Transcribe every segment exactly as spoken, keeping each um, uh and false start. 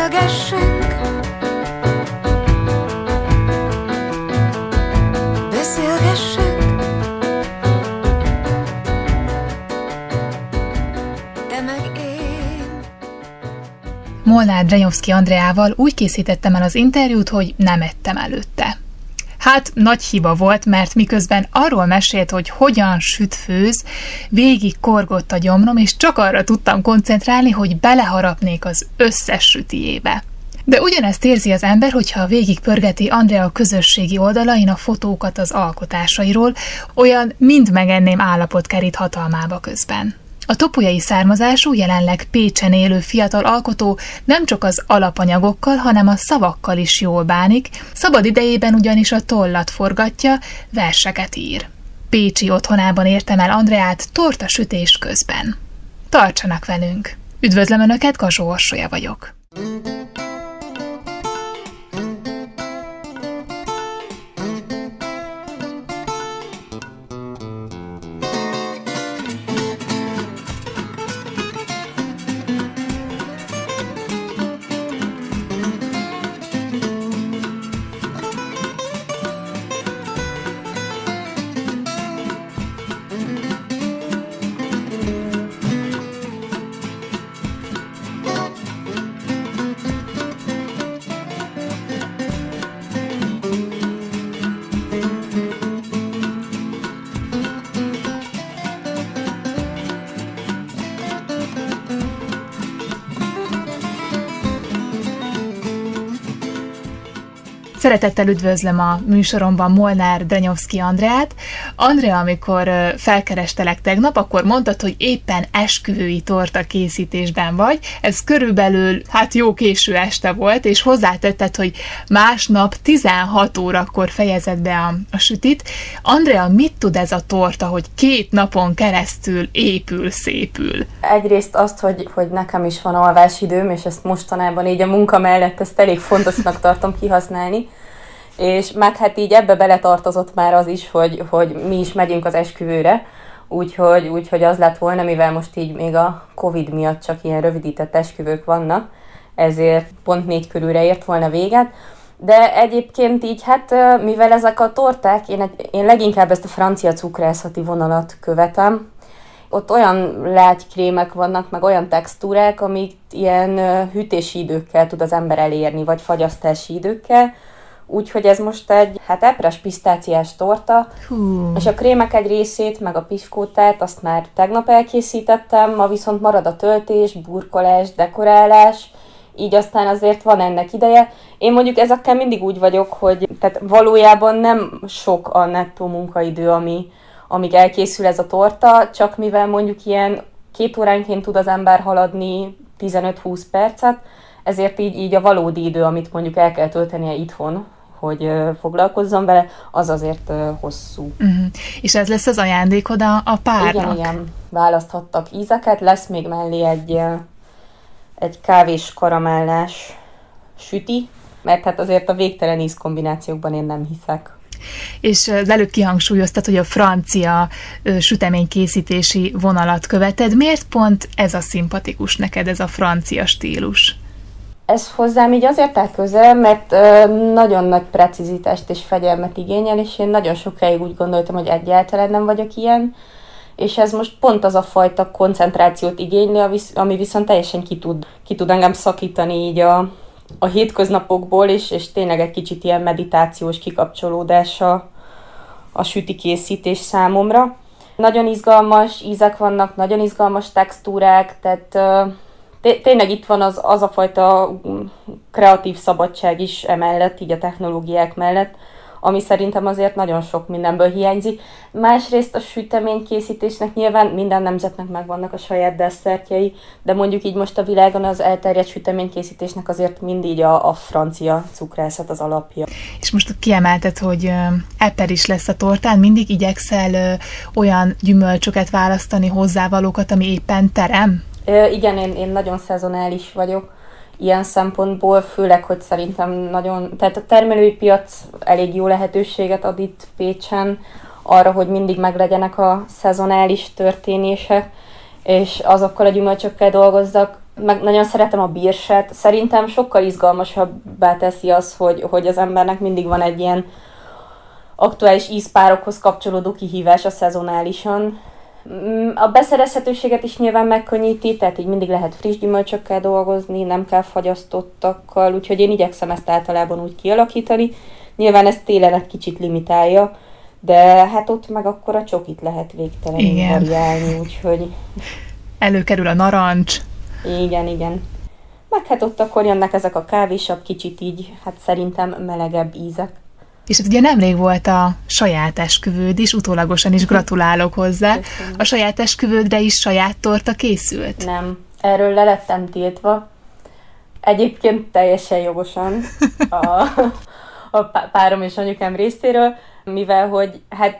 Beszélgessünk, beszélgessünk, te meg én. Molnár Drenyovszky Andreával úgy készítettem el az interjút, hogy nem ettem előtte. Hát nagy hiba volt, mert miközben arról mesélt, hogy hogyan süt-főz, végig korgott a gyomrom, és csak arra tudtam koncentrálni, hogy beleharapnék az összes sütijébe. De ugyanezt érzi az ember, hogyha végig pörgeti Andrea közösségi oldalain a fotókat az alkotásairól, olyan mind megenném állapot kerít hatalmába közben. A topolyai származású, jelenleg Pécsen élő fiatal alkotó nem csak az alapanyagokkal, hanem a szavakkal is jól bánik, szabad idejében ugyanis a tollat forgatja, verseket ír. Pécsi otthonában értem el Andreát tortasütés közben. Tartsanak velünk! Üdvözlöm Önöket, Kazsó Orsolya vagyok. Szeretettel üdvözlöm a műsoromban Molnár Drenyovszky Andreát. Andrea, amikor felkerestelek tegnap, akkor mondtad, hogy éppen esküvői torta készítésben vagy. Ez körülbelül, hát jó késő este volt, és hozzátetted, hogy másnap tizenhat órakor fejezed be a, a sütit. Andrea, mit tud ez a torta, hogy két napon keresztül épül, szépül? Egyrészt azt, hogy, hogy nekem is van alvásidőm, és ezt mostanában így a munka mellett ezt elég fontosnak tartom kihasználni. És meg hát így ebbe beletartozott már az is, hogy, hogy mi is megyünk az esküvőre, úgyhogy, úgyhogy az lett volna, mivel most így még a Covid miatt csak ilyen rövidített esküvők vannak, ezért pont négy körülre ért volna véget. De egyébként így hát, mivel ezek a torták, én, én leginkább ezt a francia cukrászati vonalat követem, ott olyan lágykrémek vannak, meg olyan textúrák, amik ilyen hűtési időkkel tud az ember elérni, vagy fagyasztási időkkel. Úgyhogy ez most egy hát epres pisztáciás torta, Hú. és a krémek egy részét, meg a piskótát, azt már tegnap elkészítettem, ma viszont marad a töltés, burkolás, dekorálás, így aztán azért van ennek ideje. Én mondjuk ezekkel mindig úgy vagyok, hogy tehát valójában nem sok a nettó munkaidő, ami, amíg elkészül ez a torta, csak mivel mondjuk ilyen két óránként tud az ember haladni tizenöt-húsz percet, ezért így, így a valódi idő, amit mondjuk el kell töltenie itthon, hogy uh, foglalkozzon vele, az azért uh, hosszú. Uh-huh. És ez lesz az ajándékod a, a párnak? Igen, igen. Választhattak ízeket, lesz még mellé egy, uh, egy kávés karamellás süti, mert hát azért a végtelen ízkombinációkban én nem hiszek. És az előbb kihangsúlyoztad, hogy a francia süteménykészítési vonalat követed. Miért pont ez a szimpatikus neked, ez a francia stílus? Ez hozzám így azért áll közel, mert ö, nagyon nagy precizitást és fegyelmet igényel, és én nagyon sokáig úgy gondoltam, hogy egyáltalán nem vagyok ilyen, és ez most pont az a fajta koncentrációt igényli, ami viszont teljesen ki tud, ki tud engem szakítani így a, a hétköznapokból, és, és tényleg egy kicsit ilyen meditációs kikapcsolódás a, a süti készítés számomra. Nagyon izgalmas ízek vannak, nagyon izgalmas textúrák, tehát ö, tényleg itt van az, az a fajta kreatív szabadság is emellett, így a technológiák mellett, ami szerintem azért nagyon sok mindenből hiányzik. Másrészt a süteménykészítésnek nyilván minden nemzetnek megvannak a saját desszertjei, de mondjuk így most a világon az elterjedt süteménykészítésnek azért mindig a, a francia cukrászat az alapja. És most kiemelted, hogy eper is lesz a tortán, mindig igyekszel olyan gyümölcsöket választani, hozzávalókat, ami éppen terem? Ö, igen, én, én nagyon szezonális vagyok ilyen szempontból, főleg, hogy szerintem nagyon, tehát a termelői piac elég jó lehetőséget ad itt Pécsen arra, hogy mindig meglegyenek a szezonális történések, és azokkal a gyümölcsökkel dolgozzak, meg nagyon szeretem a bírset. Szerintem sokkal izgalmasabbá teszi az, hogy, hogy az embernek mindig van egy ilyen aktuális ízpárokhoz kapcsolódó kihívás a szezonálisan. A beszerezhetőséget is nyilván megkönnyíti, tehát így mindig lehet friss gyümölcsökkel dolgozni, nem kell fagyasztottakkal, úgyhogy én igyekszem ezt általában úgy kialakítani. Nyilván ezt télen egy kicsit limitálja, de hát ott meg akkor a csokit lehet végtelenül variálni, úgyhogy... Előkerül a narancs. Igen, igen. Meg hát ott akkor jönnek ezek a kávésabb, kicsit így, hát szerintem melegebb ízek. És hát ugye nemrég volt a saját esküvőd is, utólagosan is gratulálok hozzá. Köszönöm. A saját esküvődre is saját torta készült? Nem, erről le lettem tiltva. Egyébként teljesen jogosan a, a párom és anyukám részéről, mivel hogy hát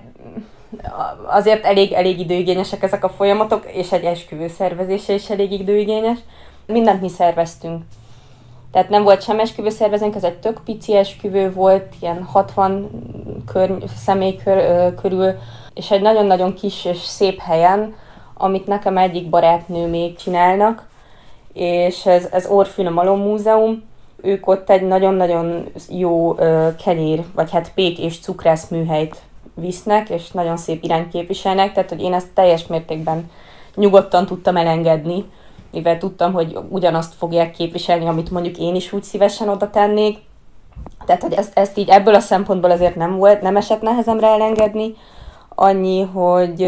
azért elég, elég időigényesek ezek a folyamatok, és egy esküvő szervezése is elég időigényes. Mindent mi szerveztünk. Tehát nem volt sem esküvőszervezőnk, ez egy tök pici esküvő volt, ilyen hatvan kör, személy kör, körül, és egy nagyon-nagyon kis és szép helyen, amit nekem egyik barátnő még csinálnak, és ez, ez Orfűn a Malom Múzeum. Ők ott egy nagyon-nagyon jó uh, kenyér, vagy hát pék és cukrász műhelyt visznek, és nagyon szép irányt képviselnek, tehát hogy én ezt teljes mértékben nyugodtan tudtam elengedni, mivel tudtam, hogy ugyanazt fogják képviselni, amit mondjuk én is úgy szívesen oda tennék. Tehát, hogy ezt, ezt így ebből a szempontból azért nem volt, nem esett nehezemre elengedni. Annyi, hogy,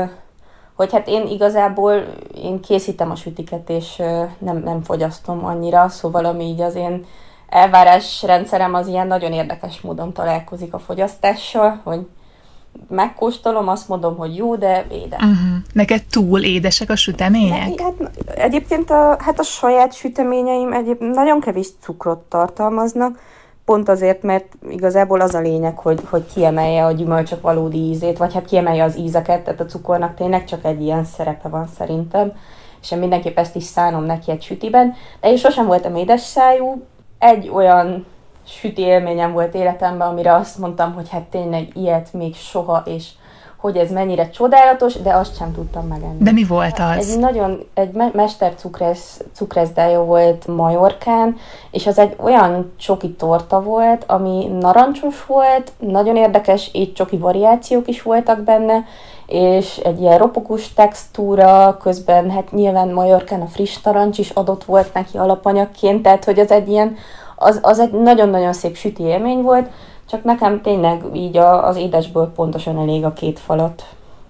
hogy hát én igazából én készítem a sütiket, és nem, nem fogyasztom annyira, szóval ami így az én elvárásrendszerem az ilyen nagyon érdekes módon találkozik a fogyasztással, hogy megkóstolom, azt mondom, hogy jó, de édes. Uh-huh. Neked túl édesek a sütemények? Ne, hát, egyébként a, hát a saját süteményeim egyéb nagyon kevés cukrot tartalmaznak, pont azért, mert igazából az a lényeg, hogy, hogy kiemelje a gyümölcsök valódi ízét, vagy hát kiemelje az ízeket, tehát a cukornak tényleg csak egy ilyen szerepe van szerintem, és én mindenképp ezt is szánom neki egy sütiben, de én sosem voltam édes szájú, egy olyan süti élményem volt életemben, amire azt mondtam, hogy hát tényleg ilyet még soha, és hogy ez mennyire csodálatos, de azt sem tudtam megenni. De mi volt az? Egy nagyon, egy me- mester cukrász, cukrászdája volt Majorkán, és az egy olyan csoki torta volt, ami narancsos volt, nagyon érdekes étcsoki variációk is voltak benne, és egy ilyen ropogós textúra, közben hát nyilván Majorkán a friss narancs is adott volt neki alapanyagként, tehát hogy az egy ilyen Az, az egy nagyon-nagyon szép süti élmény volt, csak nekem tényleg így a, az édesből pontosan elég a két falat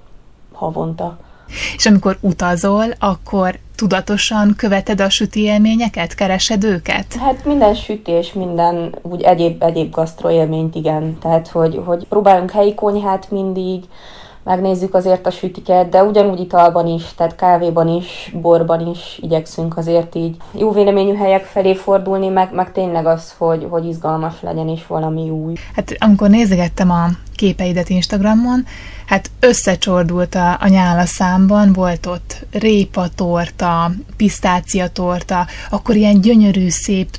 havonta. És amikor utazol, akkor tudatosan követed a süti élményeket, keresed őket? Hát minden sütés, minden úgy egyéb, egyéb gasztroélményt, igen. Tehát, hogy, hogy próbálunk helyi konyhát mindig, megnézzük azért a sütiket, de ugyanúgy italban is, tehát kávéban is, borban is igyekszünk azért így jó véleményű helyek felé fordulni, meg, meg tényleg az, hogy, hogy izgalmas legyen és valami új. Hát amikor nézegettem a képeidet Instagramon, hát összecsordult a, a nyál a számban, volt ott répatorta, pisztáciatorta, akkor ilyen gyönyörű, szép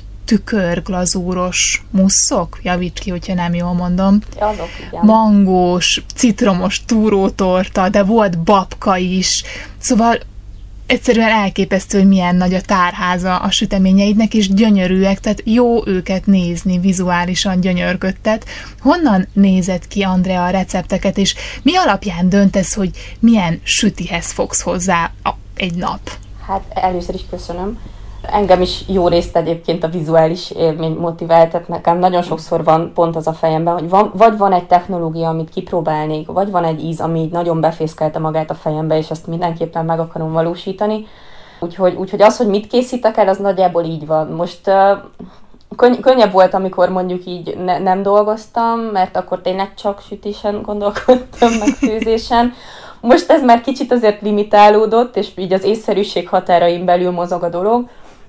tükörglazúros musszok, javíts ki, hogyha nem jól mondom. Azok, igen. Mangós, citromos túrótorta, de volt babka is. Szóval egyszerűen elképesztő, hogy milyen nagy a tárháza a süteményeidnek, és gyönyörűek, tehát jó őket nézni, vizuálisan gyönyörködtet. Honnan nézed ki, Andrea, a recepteket, és mi alapján döntesz, hogy milyen sütihez fogsz hozzá egy nap? Hát először is köszönöm. Engem is jó részt egyébként a vizuális élmény motivált, tehát nekem nagyon sokszor van pont az a fejemben, hogy van, vagy van egy technológia, amit kipróbálnék, vagy van egy íz, ami nagyon befészkelte magát a fejembe, és ezt mindenképpen meg akarom valósítani. Úgyhogy, úgyhogy az, hogy mit készítek el, az nagyjából így van. Most uh, könny- könnyebb volt, amikor mondjuk így ne- nem dolgoztam, mert akkor tényleg csak sütésen gondolkodtam, meg főzésen. Most ez már kicsit azért limitálódott, és így az észszerűség határain belül mozog a dolog.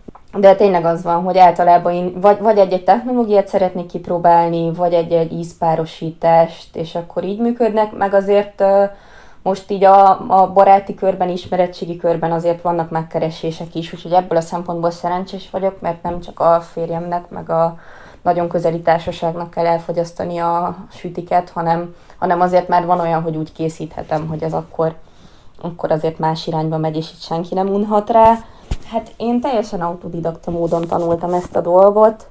De tényleg az van, hogy általában én vagy, vagy egy-egy technológiát szeretnék kipróbálni, vagy egy-egy ízpárosítást, és akkor így működnek, meg azért uh, most így a, a baráti körben, ismeretségi körben azért vannak megkeresések is, úgyhogy ebből a szempontból szerencsés vagyok, mert nem csak a férjemnek, meg a nagyon közeli társaságnak kell elfogyasztani a sütiket, hanem, hanem azért már van olyan, hogy úgy készíthetem, hogy ez akkor, akkor azért más irányba megy, és itt senki nem unhat rá. Hát én teljesen autodidakta módon tanultam ezt a dolgot,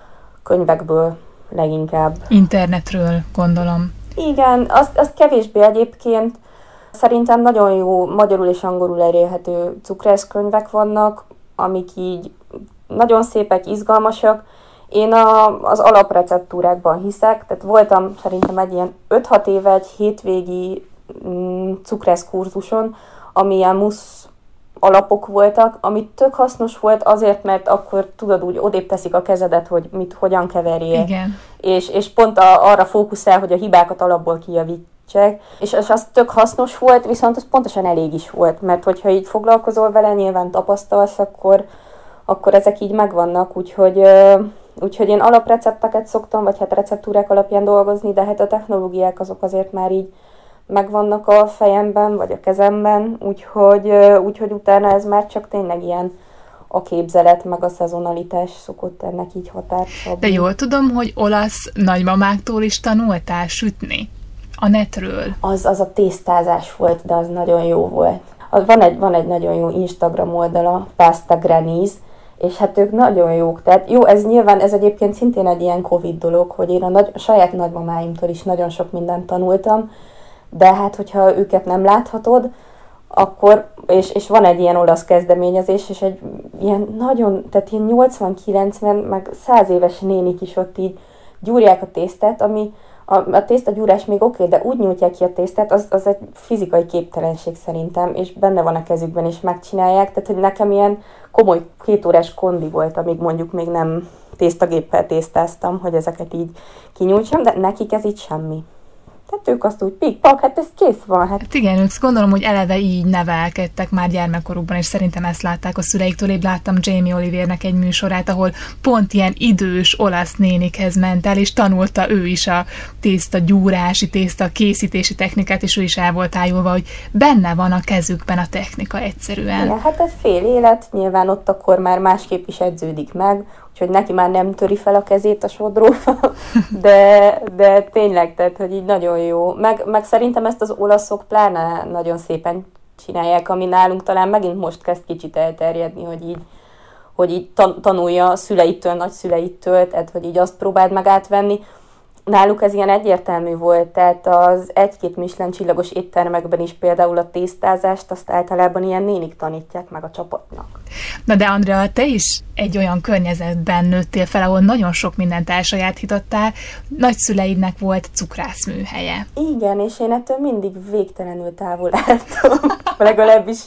könyvekből leginkább. Internetről, gondolom. Igen, azt, azt kevésbé egyébként. Szerintem nagyon jó magyarul és angolul elérhető cukrászkönyvek vannak, amik így nagyon szépek, izgalmasak. Én a, az alapreceptúrákban hiszek, tehát voltam szerintem egy ilyen öt-hat éve egy hétvégi mm, cukrász kurzuson, ami ilyen musz alapok voltak, ami tök hasznos volt azért, mert akkor tudod úgy odébb teszik a kezedet, hogy mit, hogyan keverjél. Igen. És, és pont a, arra fókuszál, hogy a hibákat alapból kijavítsák. És, és az tök hasznos volt, viszont az pontosan elég is volt, mert hogyha így foglalkozol vele, nyilván tapasztalsz, akkor, akkor ezek így megvannak, úgyhogy, úgyhogy én alaprecepteket szoktam, vagy hát receptúrák alapján dolgozni, de hát a technológiák azok azért már így megvannak a fejemben, vagy a kezemben, úgyhogy, úgyhogy utána ez már csak tényleg ilyen a képzelet, meg a szezonalitás szokott ennek így határt szabni. De jól tudom, hogy olasz nagymamáktól is tanultál sütni? A netről? Az, az a tésztázás volt, de az nagyon jó volt. Az, van, egy, van egy nagyon jó Instagram oldala, Pasta Grannies, és hát ők nagyon jók. Tehát jó, ez nyilván, ez egyébként szintén egy ilyen Covid dolog, hogy én a, nagy, a saját nagymamáimtól is nagyon sok mindent tanultam, de hát, hogyha őket nem láthatod, akkor, és, és van egy ilyen olasz kezdeményezés, és egy ilyen nagyon, tehát ilyen nyolcvan-kilencven, meg száz éves nénik is ott így gyúrják a tésztát, ami a, a tésztagyúrás még oké, okay, de úgy nyújtják ki a tésztát, az, az egy fizikai képtelenség szerintem, és benne van a kezükben, és megcsinálják, tehát hogy nekem ilyen komoly kétórás kondi volt, amíg mondjuk még nem tésztagéppel tésztáztam, hogy ezeket így kinyújtsam, de nekik ez így semmi. Tehát ők azt úgy pik-pak, hát ez kész van. Hát. Hát igen, ők gondolom, hogy eleve így nevelkedtek már gyermekkorukban, és szerintem ezt látták a szüleiktől. Épp láttam Jamie Olivernek egy műsorát, ahol pont ilyen idős olasz nénikhez ment el, és tanulta ő is a tészta gyúrási, tészta készítési technikát, és ő is el volt ájulva, hogy benne van a kezükben a technika egyszerűen. Igen, hát ez fél élet, nyilván ott akkor már másképp is edződik meg, úgyhogy neki már nem töri fel a kezét a sodróba, de, de tényleg, tehát, hogy így nagyon jó. Meg, meg szerintem ezt az olaszok pláne nagyon szépen csinálják, ami nálunk talán megint most kezd kicsit elterjedni, hogy így, hogy így tanulja szüleitől, nagyszüleitől, tehát hogy így azt próbáld meg átvenni. Náluk ez ilyen egyértelmű volt, tehát az egy-két Michelin csillagos éttermekben is például a tésztázást, azt általában ilyen nénik tanítják meg a csapatnak. Na de Andrea, te is egy olyan környezetben nőttél fel, ahol nagyon sok mindent elsajátítottál, nagyszüleidnek volt cukrászműhelye. Igen, és én ettől mindig végtelenül távol álltam, legalábbis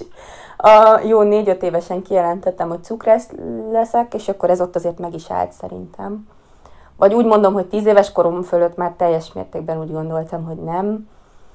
a jó négy-öt évesen kijelentettem, hogy cukrász leszek, és akkor ez ott azért meg is állt szerintem. Vagy úgy mondom, hogy tíz éves korom fölött már teljes mértékben úgy gondoltam, hogy nem.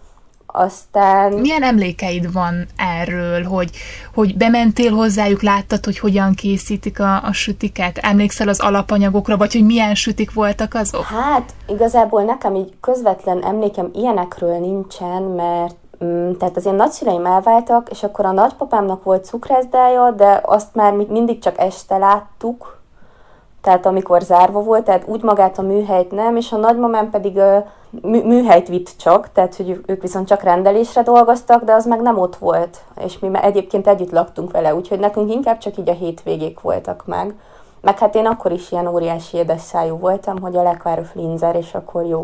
Aztán... Milyen emlékeid van erről, hogy, hogy bementél hozzájuk, láttad, hogy hogyan készítik a, a sütiket? Emlékszel az alapanyagokra, vagy hogy milyen sütik voltak azok? Hát, igazából nekem így közvetlen emlékem ilyenekről nincsen, mert mm, tehát az én nagyszüleim elváltak, és akkor a nagypapámnak volt cukrászdája, de azt már mindig csak este láttuk, tehát amikor zárva volt, tehát úgy magát a műhelyt nem, és a nagymamám pedig uh, mű, műhelyt vitt csak, tehát hogy ők viszont csak rendelésre dolgoztak, de az meg nem ott volt, és mi egyébként együtt laktunk vele, úgyhogy nekünk inkább csak így a hétvégék voltak meg. Meg hát én akkor is ilyen óriási édesszájú voltam, hogy a lekvár flinzer, és akkor jó.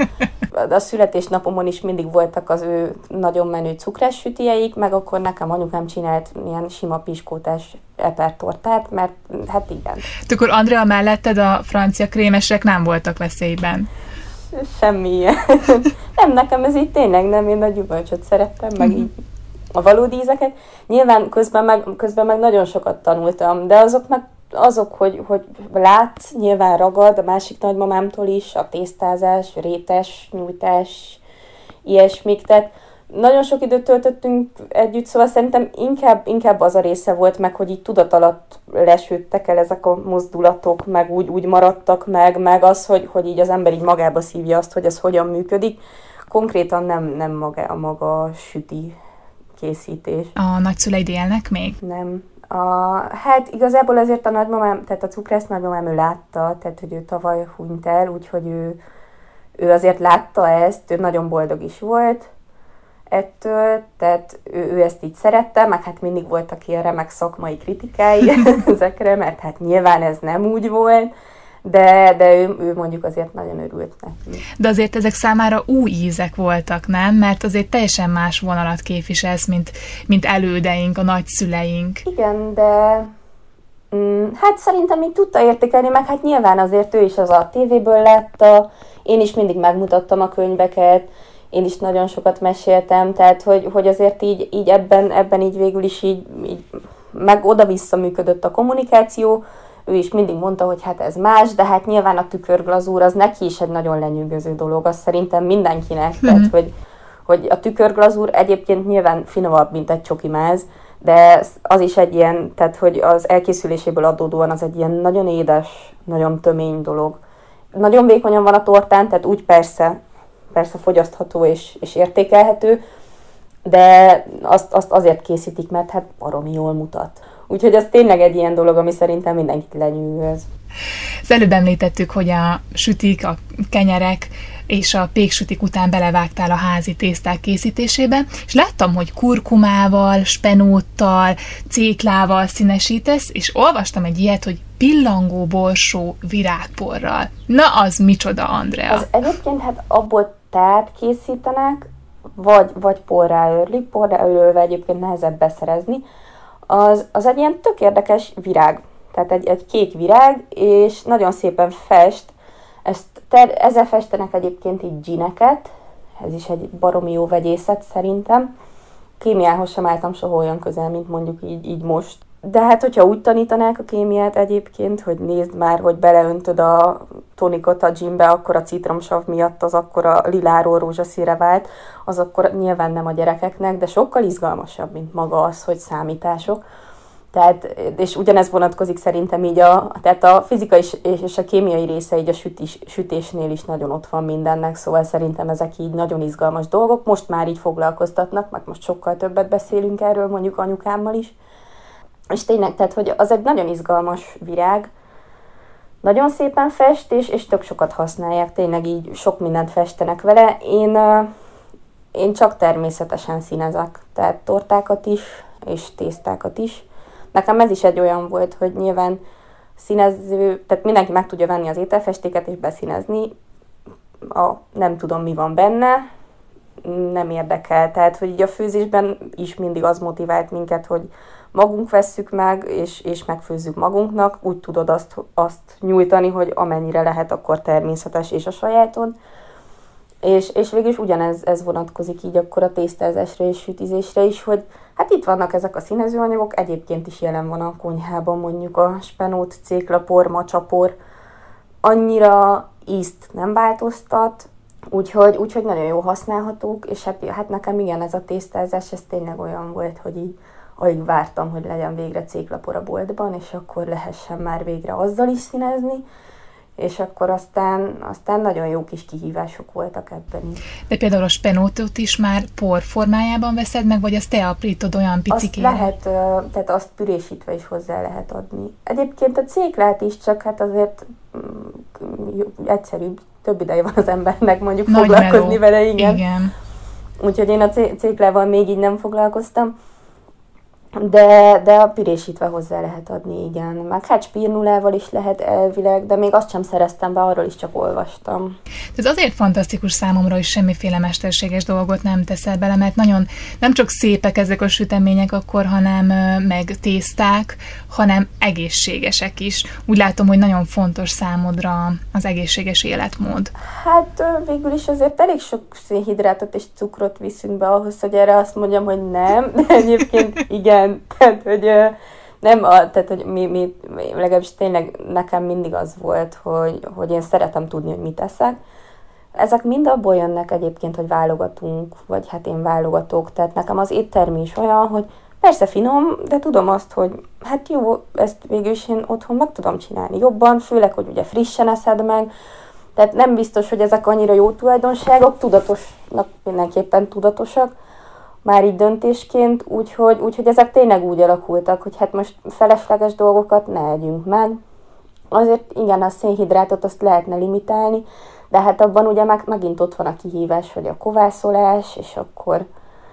A születésnapomon is mindig voltak az ő nagyon menő cukrássütieik, meg akkor nekem anyukám csinált ilyen sima piskótás epertortát, mert hát igen. Akkor Andrea melletted a francia krémesek nem voltak veszélyben? Semmi ilyen. Nem, nekem ez így tényleg nem, én a gyümölcsöt szerettem, meg így a valódi ízeket. Nyilván közben meg, közben meg nagyon sokat tanultam, de azok meg azok, hogy, hogy látsz, nyilván ragad a másik nagymamámtól is, a tésztázás, rétes, nyújtás, ilyesmik, tehát nagyon sok időt töltöttünk együtt, szóval szerintem inkább, inkább az a része volt meg, hogy így tudat alatt lesődtek el ezek a mozdulatok, meg úgy, úgy maradtak meg, meg az, hogy, hogy így az ember így magába szívja azt, hogy ez hogyan működik. Konkrétan nem, nem maga, a maga süti készítés. A nagyszüleid élnek még? Nem. A, hát igazából azért a nagymamám, tehát a cukrász nagymamám ő látta, tehát hogy ő tavaly hunyt el, úgyhogy ő, ő azért látta ezt, ő nagyon boldog is volt, ettől, tehát ő, ő ezt így szerette, meg hát mindig voltak ilyen remek szakmai kritikái ezekre, mert hát nyilván ez nem úgy volt, de, de ő, ő mondjuk azért nagyon örült neki. De azért ezek számára új ízek voltak, nem? Mert azért teljesen más vonalat képviselsz, mint, mint elődeink, a nagyszüleink. Igen, de mm, hát szerintem így tudta értékelni, meg hát nyilván azért ő is az a tévéből látta, én is mindig megmutattam a könyveket, én is nagyon sokat meséltem, tehát hogy, hogy azért így, így ebben, ebben így végül is így, így meg oda-vissza működött a kommunikáció. Ő is mindig mondta, hogy hát ez más, de hát nyilván a tükörglazúr az neki is egy nagyon lenyűgöző dolog, az szerintem mindenkinek, mm-hmm. tehát hogy, hogy a tükörglazúr egyébként nyilván finomabb, mint egy csokimáz, de az is egy ilyen, tehát hogy az elkészüléséből adódóan az egy ilyen nagyon édes, nagyon tömény dolog. Nagyon vékonyan van a tortán, tehát úgy persze, persze fogyasztható és, és értékelhető, de azt, azt azért készítik, mert hát baromi jól mutat. Úgyhogy az tényleg egy ilyen dolog, ami szerintem mindenkit lenyűgöz. Az előbb említettük, hogy a sütik, a kenyerek és a péksütik után belevágtál a házi tészták készítésébe, és láttam, hogy kurkumával, spenóttal, céklával színesítesz, és olvastam egy ilyet, hogy pillangó borsó virágporral. Na, az micsoda, Andrea? Az egyébként hát abból teát készítenek, vagy, vagy porrá őrlik, porrá őrölve egyébként nehezebb beszerezni. Az, az egy ilyen tök érdekes virág, tehát egy, egy kék virág, és nagyon szépen fest. Ezt, ter, ezzel festenek egyébként így gineket, ez is egy baromi jó vegyészet szerintem. Kémiához sem álltam soha olyan közel, mint mondjuk így, így most. De hát, hogyha úgy tanítanák a kémiát egyébként, hogy nézd már, hogy beleöntöd a tonikot a ginbe, akkor a citromsav miatt az akkor a liláról rózsaszínre vált, az akkor nyilván nem a gyerekeknek, de sokkal izgalmasabb, mint maga az, hogy számítások. Tehát, és ugyanez vonatkozik szerintem így a, tehát a fizikai és a kémiai része így a sütés, sütésnél is nagyon ott van mindennek, szóval szerintem ezek így nagyon izgalmas dolgok. Most már így foglalkoztatnak, meg most sokkal többet beszélünk erről mondjuk anyukámmal is. És tényleg, tehát, hogy az egy nagyon izgalmas virág, nagyon szépen fest, és, és tök sokat használják, tényleg így sok mindent festenek vele. Én, én csak természetesen színezek, tehát tortákat is, és tésztákat is. Nekem ez is egy olyan volt, hogy nyilván színező, tehát mindenki meg tudja venni az ételfestéket és beszínezni, a, nem tudom, mi van benne, nem érdekel. Tehát, hogy így a főzésben is mindig az motivált minket, hogy magunk vesszük meg, és, és megfőzzük magunknak, úgy tudod azt, azt nyújtani, hogy amennyire lehet, akkor természetes és a sajátod. És, és végülis ugyanez ez vonatkozik így akkor a tésztázásra és sütizésre is, hogy hát itt vannak ezek a színezőanyagok, egyébként is jelen van a konyhában mondjuk a spenót, céklapor, macsapor, annyira ízt nem változtat, úgyhogy, úgyhogy nagyon jó használhatók, és hát, hát nekem igen, ez a tésztázás, ez tényleg olyan volt, hogy így alig vártam, hogy legyen végre céklapor a boltban, és akkor lehessen már végre azzal is színezni, és akkor aztán, aztán nagyon jó kis kihívások voltak ebben is. De például a spenótot is már por formájában veszed meg, vagy azt te aprítod olyan picikére? Azt lehet, tehát azt pürésítve is hozzá lehet adni. Egyébként a céklát is, csak hát azért egyszerűbb, több ideje van az embernek mondjuk nagy foglalkozni meló. Vele, igen. igen. Úgyhogy én a céklával még így nem foglalkoztam. De, de a pürésítve hozzá lehet adni, igen. Meg hát spirnulával is lehet elvileg, de még azt sem szereztem be, arról is csak olvastam. Ez azért fantasztikus számomra, hogy semmiféle mesterséges dolgot nem teszel bele, mert nagyon nem csak szépek ezek a sütemények akkor, hanem meg tészták, hanem egészségesek is. Úgy látom, hogy nagyon fontos számodra az egészséges életmód. Hát végül is azért elég sok szénhidrátot és cukrot viszünk be ahhoz, hogy erre azt mondjam, hogy nem, de egyébként igen. Tehát, hogy nem, a, tehát, hogy mi, mi, legalábbis tényleg nekem mindig az volt, hogy, hogy én szeretem tudni, hogy mit eszek. Ezek mind abból jönnek egyébként, hogy válogatunk, vagy hát én válogatok. Tehát nekem az éttermi is olyan, hogy persze finom, de tudom azt, hogy hát jó, ezt végül is én otthon meg tudom csinálni jobban, főleg, hogy ugye frissen eszed meg. Tehát nem biztos, hogy ezek annyira jó tulajdonságok, tudatosnak mindenképpen tudatosak, már így döntésként, úgyhogy, úgyhogy ezek tényleg úgy alakultak, hogy hát most felesleges dolgokat ne együnk meg. Azért igen, a szénhidrátot azt lehetne limitálni, de hát abban ugye meg, megint ott van a kihívás, hogy a kovászolás, és akkor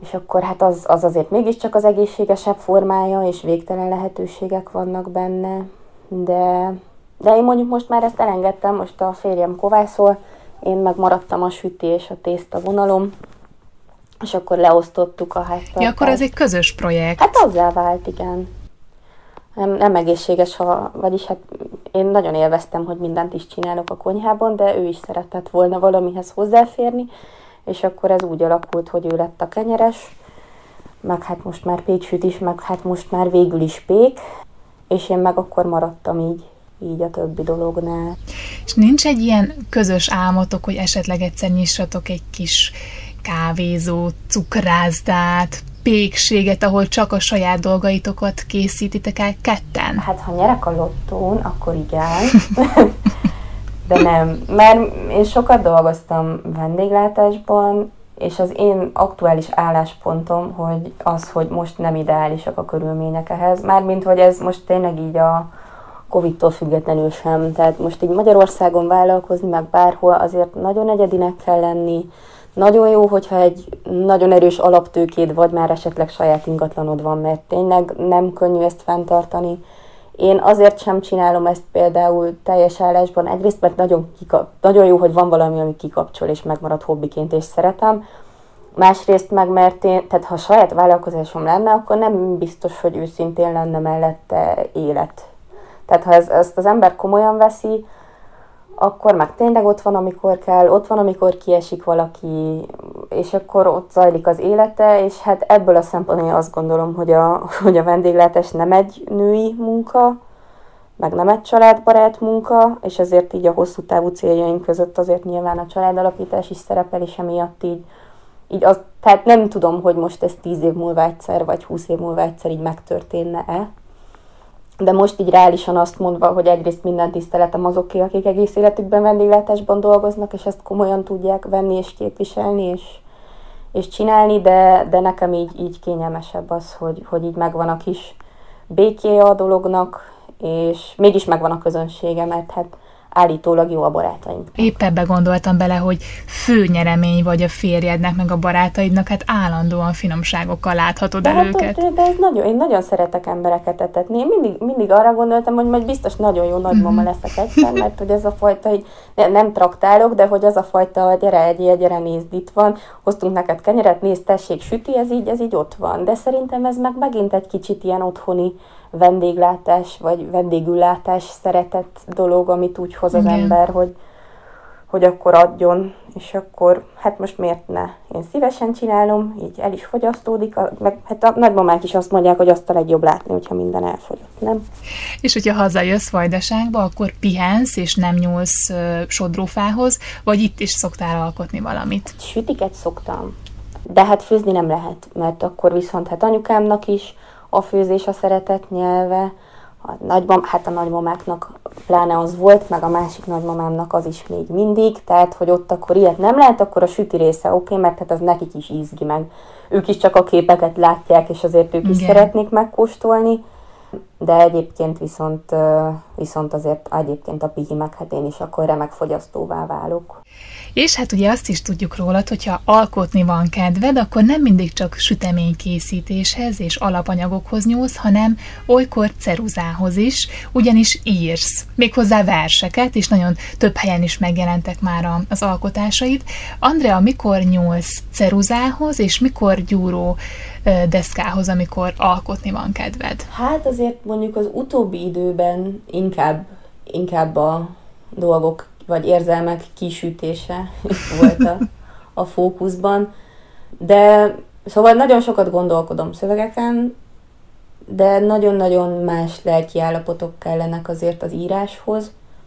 és akkor hát az, az azért mégiscsak az egészségesebb formája, és végtelen lehetőségek vannak benne, de, de én mondjuk most már ezt elengedtem, most a férjem kovászol, én meg maradtam a süti és a tészta vonalom, és akkor leosztottuk a háztartást. Ja, akkor ez egy közös projekt. Hát azzá vált, igen. Nem, nem egészséges, ha, vagyis hát én nagyon élveztem, hogy mindent is csinálok a konyhában, de ő is szeretett volna valamihez hozzáférni, és akkor ez úgy alakult, hogy ő lett a kenyeres, meg hát most már péksüt is, meg hát most már végül is pék, és én meg akkor maradtam így, így a többi dolognál. És nincs egy ilyen közös álmotok, hogy esetleg egyszer nyissatok egy kis kávézót, cukrászdát, pékséget, ahol csak a saját dolgaitokat készítitek el ketten? Hát, ha nyerek a lottón, akkor igen. De nem, mert én sokat dolgoztam vendéglátásban, és az én aktuális álláspontom, hogy az, hogy most nem ideálisak a körülmények ehhez. Mármint, hogy ez most tényleg így a Covid-tól függetlenül sem. Tehát most így Magyarországon vállalkozni, meg bárhol azért nagyon egyedinek kell lenni. Nagyon jó, hogyha egy nagyon erős alaptőkéd, vagy már esetleg saját ingatlanod van, mert tényleg nem könnyű ezt fenntartani. Én azért sem csinálom ezt például teljes állásban, egyrészt, mert nagyon, kikap, nagyon jó, hogy van valami, ami kikapcsol, és megmarad hobbiként, és szeretem. Másrészt meg, mert én, tehát ha saját vállalkozásom lenne, akkor nem biztos, hogy őszintén lenne mellette élet. Tehát ha ez, ezt az ember komolyan veszi, akkor meg tényleg ott van, amikor kell, ott van, amikor kiesik valaki, és akkor ott zajlik az élete, és hát ebből a szempontból én azt gondolom, hogy a, hogy a vendéglátás nem egy női munka, meg nem egy családbarát munka, és ezért így a hosszú távú céljaink között azért nyilván a családalapítás is szerepel, és emiatt így, így az, tehát nem tudom, hogy most ez tíz év múlva egyszer, vagy húsz év múlva egyszer így megtörténne-e. De most így reálisan azt mondva, hogy egyrészt minden tiszteletem azoké, akik egész életükben vendéglátásban dolgoznak, és ezt komolyan tudják venni és képviselni, és, és csinálni, de, de nekem így, így kényelmesebb az, hogy, hogy így megvan a kis békéje a dolognak, és mégis megvan a közönsége, mert hát állítólag jó a barátaink. Épp ebbe gondoltam bele, hogy fő nyeremény vagy a férjednek, meg a barátaidnak, hát állandóan finomságokkal láthatod de el hát őket. Ott, de ez nagyon, én nagyon szeretek embereket etetni. Én mindig, mindig arra gondoltam, hogy majd biztos nagyon jó nagymama mm-hmm. leszek egyszer, mert hogy ez a fajta, hogy nem traktálok, de hogy az a fajta, gyere egyél, gyere nézd, itt van, hoztunk neked kenyeret, nézd, tessék, süti, ez így, ez így ott van. De szerintem ez meg megint egy kicsit ilyen otthoni vendéglátás, vagy vendégüllátás szeretett dolog, amit úgy hoz az Igen. ember, hogy, hogy akkor adjon, és akkor, hát most miért ne? Én szívesen csinálom, így el is fogyasztódik, meg hát a nagymamák is azt mondják, hogy azt a legjobb látni, hogyha minden elfogyott, nem? És hogyha hazajössz Vajdaságba, akkor pihensz, és nem nyúlsz uh, sodrófához, vagy itt is szoktál alkotni valamit? Sütiket szoktam, de hát főzni nem lehet, mert akkor viszont hát anyukámnak is a főzés a szeretett nyelve, a nagymam, hát a nagymamáknak pláne az volt, meg a másik nagymamámnak az is még mindig, tehát, hogy ott akkor ilyet nem lehet, akkor a süti része oké, okay, mert hát az nekik is ízgi meg. Ők is csak a képeket látják, és azért ők Igen. is szeretnék megkóstolni, de egyébként viszont, viszont azért egyébként a pihi meg, hát én is akkor remek fogyasztóvá válok. És hát ugye azt is tudjuk rólad, hogyha alkotni van kedved, akkor nem mindig csak süteménykészítéshez és alapanyagokhoz nyúlsz, hanem olykor ceruzához is, ugyanis írsz. Méghozzá verseket, és nagyon több helyen is megjelentek már az alkotásaid. Andrea, mikor nyúlsz ceruzához, és mikor gyúró deszkához, amikor alkotni van kedved? Hát azért mondjuk az utóbbi időben inkább, inkább a dolgok vagy érzelmek kisütése volt a, a fókuszban. De szóval nagyon sokat gondolkodom szövegeken, de nagyon-nagyon más lelki állapotok kellenek azért az íráshoz.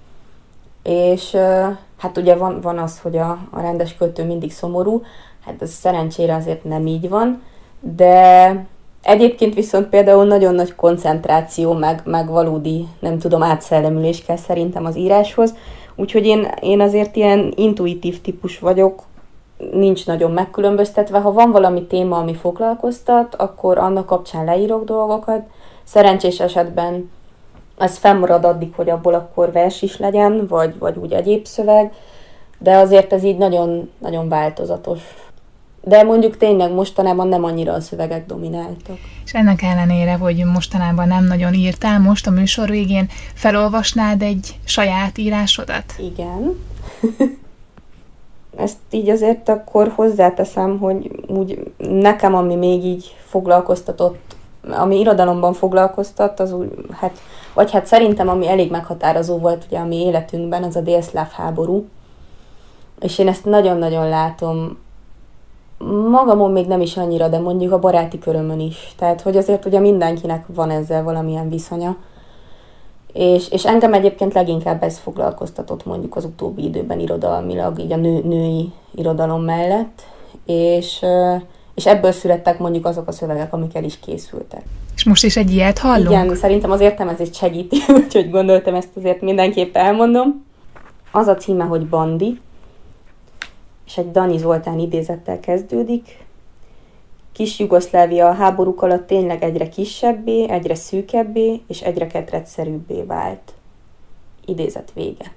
És hát ugye van, van az, hogy a, a rendes költő mindig szomorú, hát ez szerencsére azért nem így van, de egyébként viszont például nagyon nagy koncentráció, meg, meg valódi, nem tudom, átszellemülés kell szerintem az íráshoz, úgyhogy én, én azért ilyen intuitív típus vagyok, nincs nagyon megkülönböztetve. Ha van valami téma, ami foglalkoztat, akkor annak kapcsán leírok dolgokat. Szerencsés esetben ez fennmarad addig, hogy abból akkor vers is legyen, vagy, vagy úgy egyéb szöveg, de azért ez így nagyon, nagyon változatos. De mondjuk tényleg mostanában nem annyira a szövegek domináltak. És ennek ellenére, hogy mostanában nem nagyon írtál, most a műsor végén felolvasnád egy saját írásodat? Igen. Ezt így azért akkor hozzáteszem, hogy úgy nekem, ami még így foglalkoztatott, ami irodalomban foglalkoztat, az úgy, hát, vagy hát szerintem, ami elég meghatározó volt ugye a mi életünkben, az a délszláv háború. És én ezt nagyon-nagyon látom, magamon még nem is annyira, de mondjuk a baráti körömön is. Tehát, hogy azért ugye mindenkinek van ezzel valamilyen viszonya. És, és engem egyébként leginkább ez foglalkoztatott mondjuk az utóbbi időben irodalmilag, így a nő, női irodalom mellett. És, és ebből születtek mondjuk azok a szövegek, amik el is készültek. És most is egy ilyet hallunk? Igen, szerintem az értelmezést segíti, úgyhogy gondoltam, ezt azért mindenképp elmondom. Az a címe, hogy Bandi, és egy Dani Zoltán idézettel kezdődik. Kis Jugoszlávia a háborúk alatt tényleg egyre kisebbé, egyre szűkebbé és egyre ketrecszerűbbé vált. Idézet vége.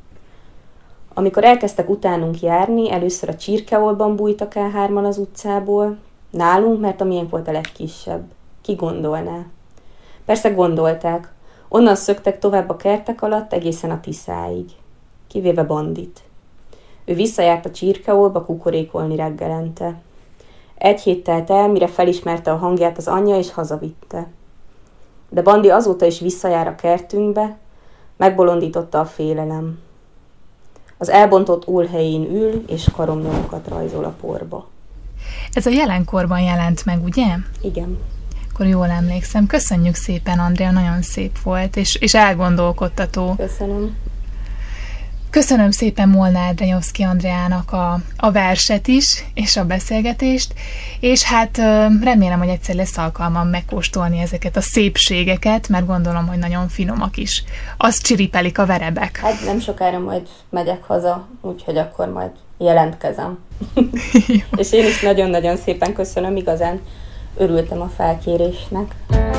Amikor elkezdtek utánunk járni, először a Csirkeolban bújtak el hárman az utcából, nálunk, mert a miénk volt a legkisebb. Ki gondolná? Persze gondolták. Onnan szöktek tovább a kertek alatt egészen a Tiszáig. Kivéve Bandit. Ő visszajárt a Csirkeolba kukorékolni reggelente. Egy hét telt el, mire felismerte a hangját az anyja, és hazavitte. De Bandi azóta is visszajár a kertünkbe, megbolondította a félelem. Az elbontott ólhelyén ül, és karomnyomokat rajzol a porba. Ez a jelenkorban jelent meg, ugye? Igen. Akkor jól emlékszem. Köszönjük szépen, Andrea, nagyon szép volt, és, és elgondolkodtató. Köszönöm. Köszönöm szépen Molnár Drenyovszky Andreának a, a verset is, és a beszélgetést, és hát remélem, hogy egyszer lesz alkalmam megkóstolni ezeket a szépségeket, mert gondolom, hogy nagyon finomak is. Azt csiripelik a verebek. Hát nem sokára majd megyek haza, úgyhogy akkor majd jelentkezem. És én is nagyon-nagyon szépen köszönöm, igazán örültem a felkérésnek.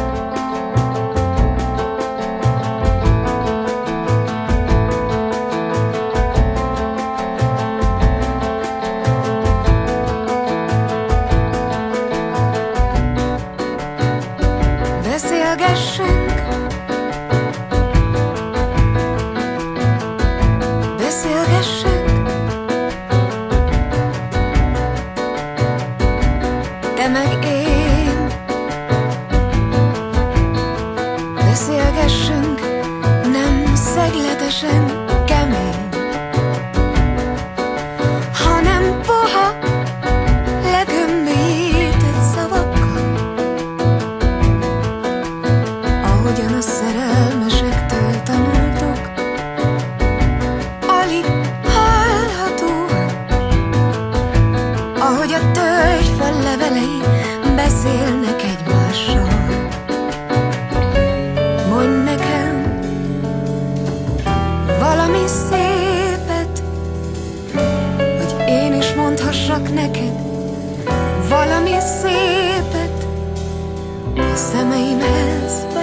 Beszélgessünk, beszélgessünk, te meg én. Beszélgessünk, nem szegletesen kemény, hanem puha, legömbített szavakkal, ahogyan a szerelmesektől tanultok, alig hallhatóan, ahogy a tölgyfa levelei beszélnek egymással. Mondj nekem valami szépet, hogy én is mondhassak neked valami szépet, a szemeimhez